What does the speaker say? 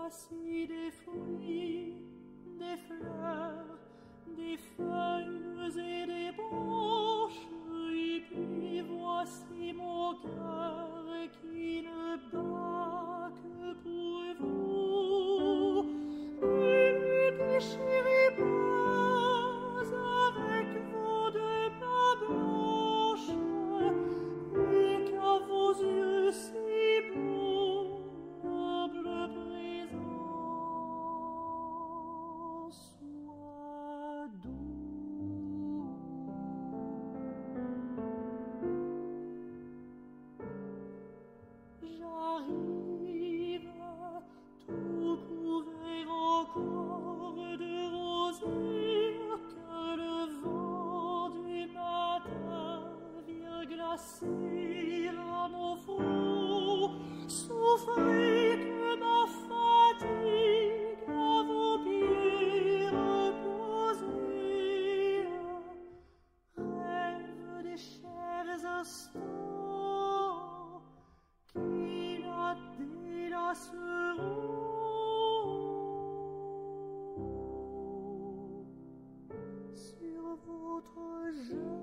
voici des fruits, des fleurs, des feuilles et des branches, et puis voici mon cœur qui ne bat que pour vous. Ne déchirez pas avec vos deux mains blanches, et qu'à vos yeux si beaux, noble présent soit doux. J'arrive tout couvert encore de rosée que le vent du matin vient glacer à mon front. Souffrez que ma fatigue à vos pieds reposée rêve des chers instants qui la délasseront. Sur votre jeune